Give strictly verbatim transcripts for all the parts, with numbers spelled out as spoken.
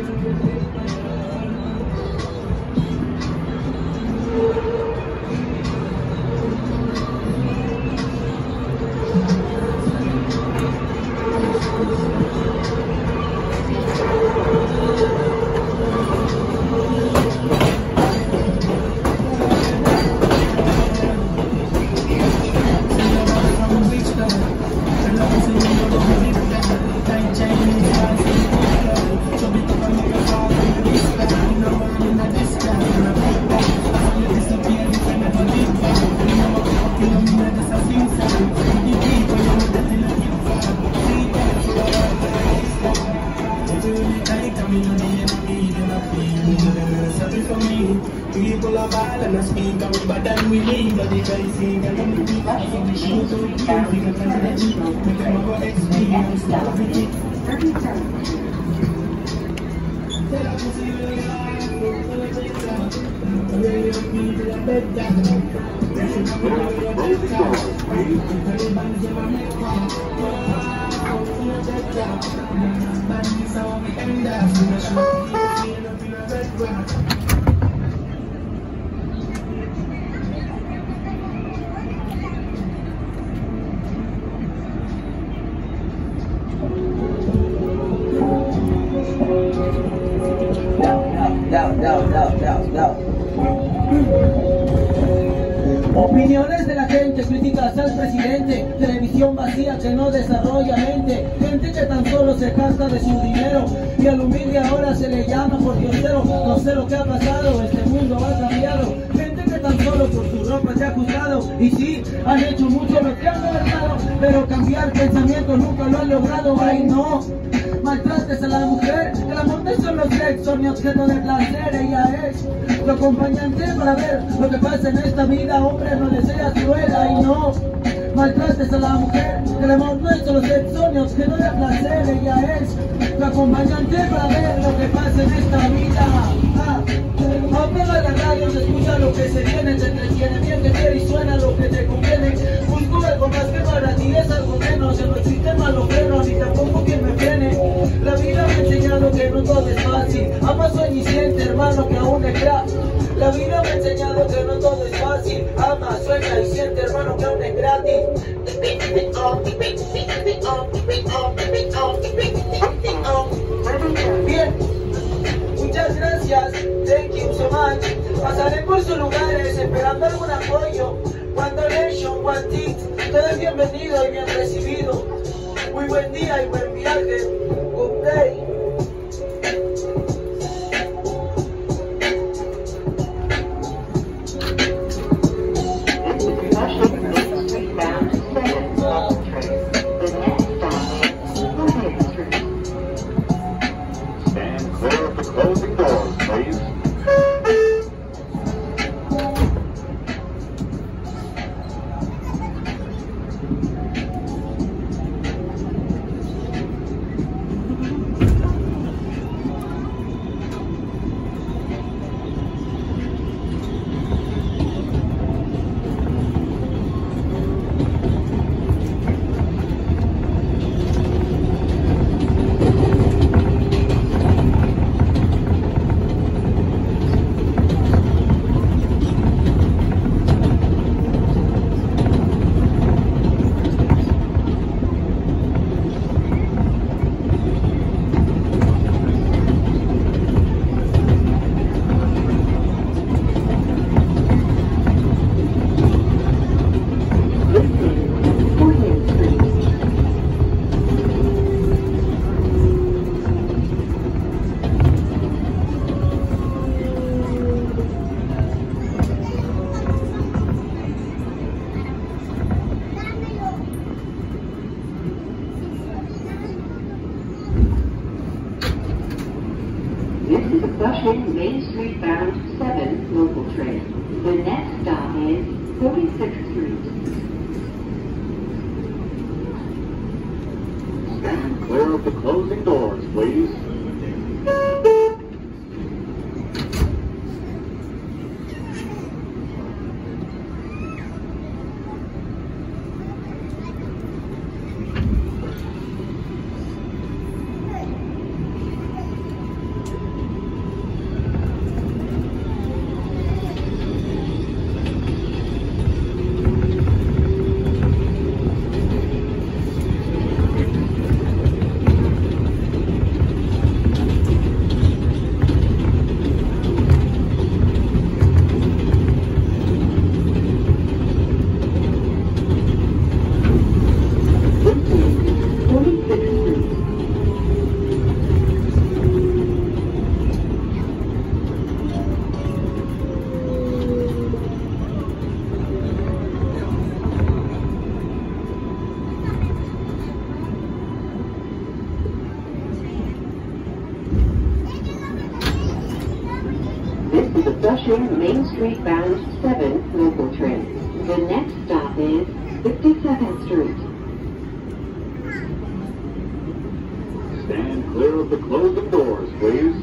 People are bad and I speak out, but then we leave the device. And we keep up from the shoot to the camp, we can let you know. We can have our experience. Every time. Tell us to see the life, the way of people are bed down. They should come out of your bed down. The bands of America. Man, this how we end up. We should be up in a red rock. Down, down, down, down, down. Opiniones de la gente, críticas al presidente, televisión vacía que no desarrolla mente, gente que tan solo se jacta de su dinero y al humilde ahora se le llama por diosero. No sé lo que ha pasado, este mundo ha cambiado, gente que tan solo por su ropa se ha juzgado y sí, han hecho mucho lo que han gobernado, pero cambiar pensamiento nunca lo han logrado. Ay no, maltrates a la mujer, el amor no es solo sexo ni objeto de placer, ella es tu acompañante para ver lo que pasa en esta vida. Hombre, no le seas cruel, ay no, maltrates a la mujer, el amor no es solo sexo ni objeto de placer, ella es tu acompañante para ver lo que pasa en esta vida. Ah, apaga la radio, se escucha lo que se viene, te entretiene bien que quiere y suena lo que te conviene. Busco algo más que para ti es algo menos, ya no existe malo freno ni tampoco quien me frene. La vida me ha enseñado que no todo es fácil, ama, sueña y siente, hermano, que aún es gratis. La vida me ha enseñado que no todo es fácil, ama, sueña y siente, hermano, que aún es gratis. Bien, muchas gracias, thank you so much. Pasaré por sus lugares esperando algún apoyo. One donation, one tip, todo es bienvenido y bien recibido. Muy buen día y buen viaje. Good day. Stand clear of the closing doors, please. Flushing Main Street bound seven local train. The next stop is forty-sixth Street. Stand clear of the closing doors, please. is a Flushing Main Street bound seven local train. The next stop is fifty-second Street. Stand clear of the closing doors, please.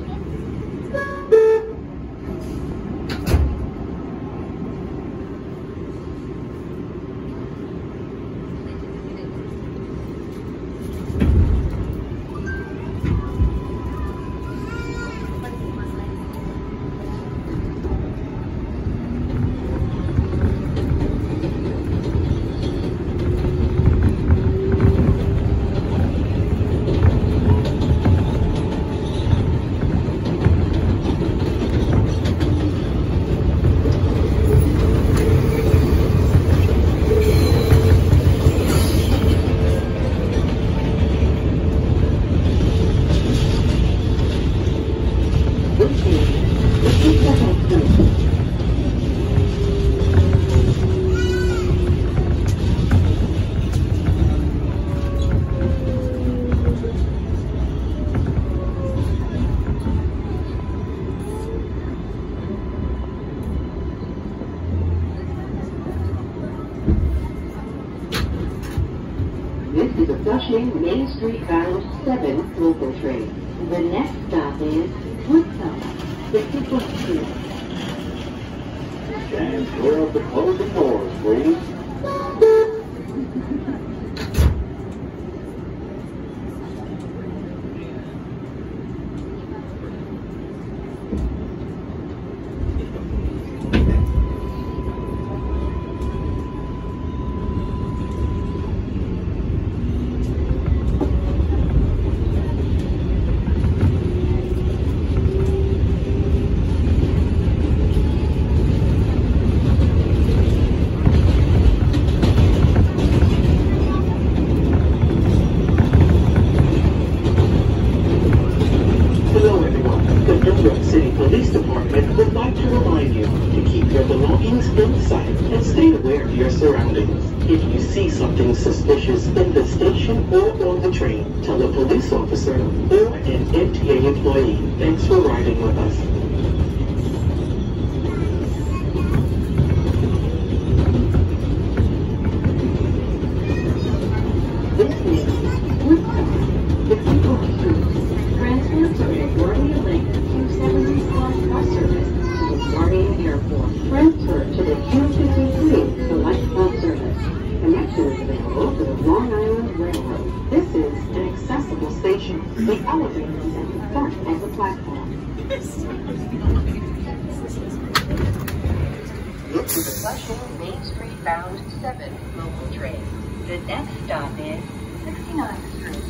This is a Flushing Main Street bound seven local train. The next stop is Woodside, fifty-fourth Street. Stand clear of the closing doors, please. Police Department would like to remind you to keep your belongings inside and stay aware of your surroundings. If you see something suspicious in the station or on the train, tell a police officer or an M T A employee. Thanks for riding with us. This is Woodside, fifty-fourth Street. Transfer to LaGuardia Link Q seventy Plus bus service to LaGuardia Airport. Transfer to the Q fifty-three Select Bus service. Connection is available to the Long Island Railroad. This is an accessible station. The elevator is at the front of the platform. This is a Flushing Main Street bound seven local train. The next stop is sixty-ninth Street.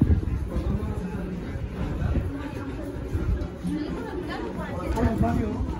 Fabio.